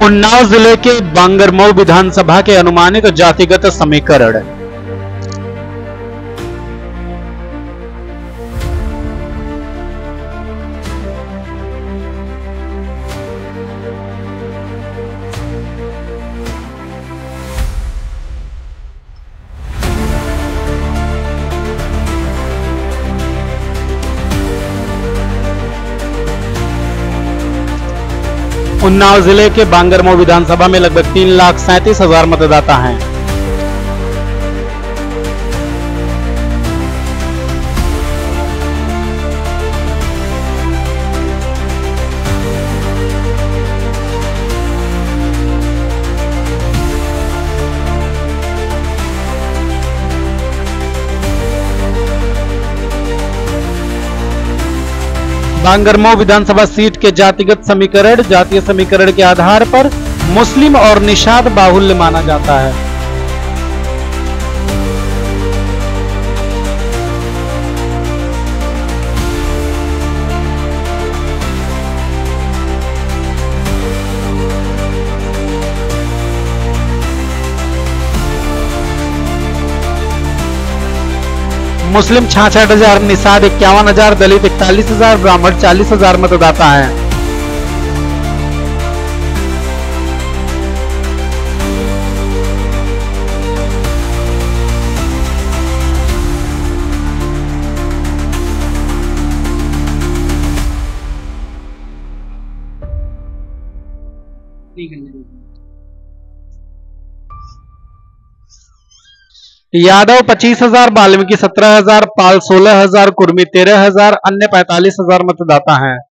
उन्नाव जिले के बांगरमऊ विधानसभा के अनुमानित जातिगत समीकरण। उन्नाव जिले के बांगरमऊ विधानसभा में लगभग 3,37,000 मतदाता हैं। बांगरमऊ विधानसभा सीट के जातिगत समीकरण। जातीय समीकरण के आधार पर मुस्लिम और निषाद बाहुल्य माना जाता है। मुस्लिम 66,000, निषाद 51,000, दलित 41,000, ब्राह्मण 40,000 मतदाता हैं। यादव 25,000, वाल्मीकि 17,000, पाल 16,000, कुर्मी 13,000, अन्य 45,000 मतदाता हैं।